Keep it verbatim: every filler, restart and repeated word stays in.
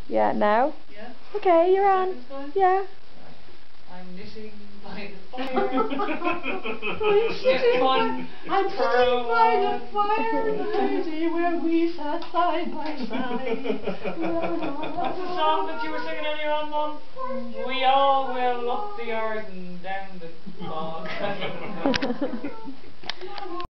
Yeah, now? Yeah. Okay, you're on. Yeah. I'm knitting by the fire. I'm sitting by, I'm sitting by the fire, Heidi, where we sat side by side. That's the song that you were singing earlier on, Mum. We all will up the yard and down the bog.